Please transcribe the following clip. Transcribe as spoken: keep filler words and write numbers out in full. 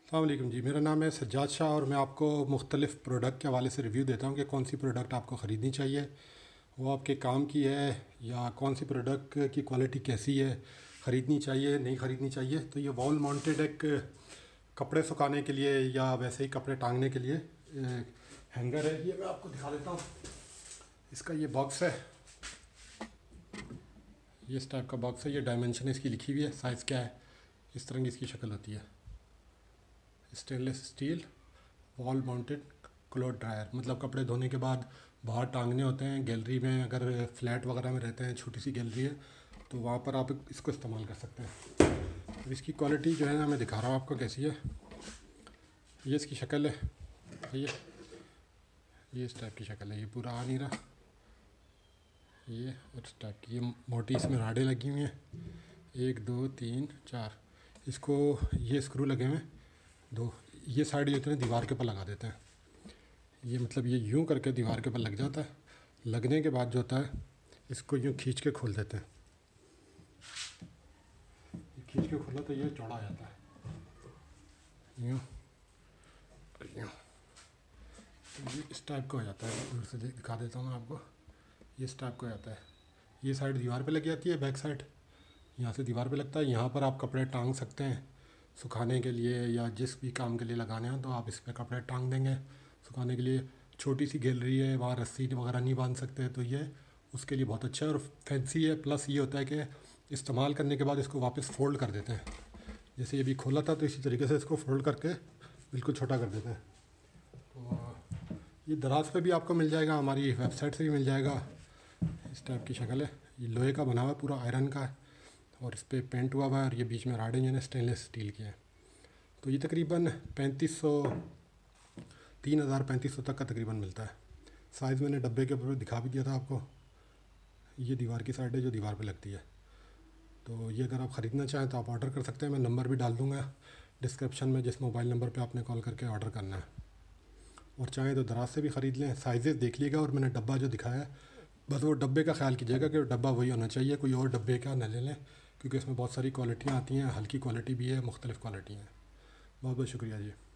अस्सलाम वालेकुम जी, मेरा नाम है सज्जाद शाह और मैं आपको मुख्तलिफ़ प्रोडक्ट के हवाले से रिव्यू देता हूँ कि कौन सी प्रोडक्ट आपको ख़रीदनी चाहिए, वो आपके काम की है या कौन सी प्रोडक्ट की क्वालिटी कैसी है, ख़रीदनी चाहिए नहीं ख़रीदनी चाहिए। तो ये वॉल माउंटेड एक कपड़े सुखाने के लिए या वैसे ही कपड़े टांगने के लिए हैंगर है। ये मैं आपको दिखा देता हूँ। इसका ये बॉक्स है, ये इस टाइप का बॉक्स है। ये डायमेंशन इसकी लिखी हुई है, साइज़ क्या है, इस तरह की इसकी शक्ल होती है। Stainless steel wall mounted cloth dryer, मतलब कपड़े धोने के बाद बाहर टांगने होते हैं गैलरी में, अगर फ्लैट वगैरह में रहते हैं, छोटी सी गैलरी है तो वहाँ पर आप इसको इस्तेमाल कर सकते हैं। तो इसकी क्वालिटी जो है ना, मैं दिखा रहा हूँ आपको कैसी है। ये इसकी शक्ल है, ये ये इस टाइप की शक्ल है। ये पूरा आ नहीं रहा, ये और इस टाइप की ये मोटी इसमें राडें लगी हुई हैं, एक दो तीन चार। इसको ये स्क्रू लगे हुए हैं दो, ये साइड जो होते हैं दीवार के ऊपर लगा देते हैं। ये मतलब ये यूं करके दीवार के ऊपर लग जाता है। लगने के बाद जो होता है इसको यूं खींच के खोल देते हैं। ये खींच के खोला तो ये चौड़ा आ जाता है, यूं यूं। तो ये इस टाइप का हो जाता है। दूर से दिखा देता हूँ मैं आपको, ये इस टाइप का हो जाता है। ये साइड दीवार पे लग जाती है, बैक साइड यहाँ से दीवार पे लगता है। यहाँ पर आप कपड़े टांग सकते हैं सुखाने के लिए या जिस भी काम के लिए लगाने हो, तो आप इस पर कपड़े टांग देंगे सुखाने के लिए। छोटी सी गैलरी है, वहाँ रस्सी वगैरह नहीं बांध सकते, तो ये उसके लिए बहुत अच्छा है और फैंसी है। प्लस ये होता है कि इस्तेमाल करने के बाद इसको वापस फोल्ड कर देते हैं। जैसे ये भी खोला था तो इसी तरीके से इसको फोल्ड करके बिल्कुल छोटा कर देते हैं। तो ये दराज पे भी आपको मिल जाएगा, हमारी वेबसाइट से भी मिल जाएगा। इस टाइप की शक्ल है। ये लोहे का बना हुआ है, पूरा आयरन का है और इस पर पेंट हुआ हुआ है और ये बीच में राडें जो है स्टेनलेस स्टील की है। तो ये तकरीबन पैंतीस सौ तीन हज़ार पैंतीस सौ तक का तकरीबन मिलता है। साइज़ मैंने डब्बे के ऊपर दिखा भी दिया था आपको। ये दीवार की साइड है जो दीवार पे लगती है। तो ये अगर आप ख़रीदना चाहें तो आप ऑर्डर कर सकते हैं। मैं नंबर भी डाल दूँगा डिस्क्रिप्शन में, जिस मोबाइल नंबर पे आपने कॉल करके ऑर्डर करना है। और चाहें तो दराज से भी ख़रीद लें। साइज़ेस देख लीजिएगा और मैंने डब्बा जो दिखाया है बस वो डब्बे का ख्याल कीजिएगा कि डब्बा वही होना चाहिए, कोई और डब्बे का न ले लें, क्योंकि इसमें बहुत सारी क्वालिटियाँ आती हैं। हल्की क्वालिटी भी है, मुख्तलिफ़ क्वालिटी हैं। बहुत बहुत शुक्रिया जी।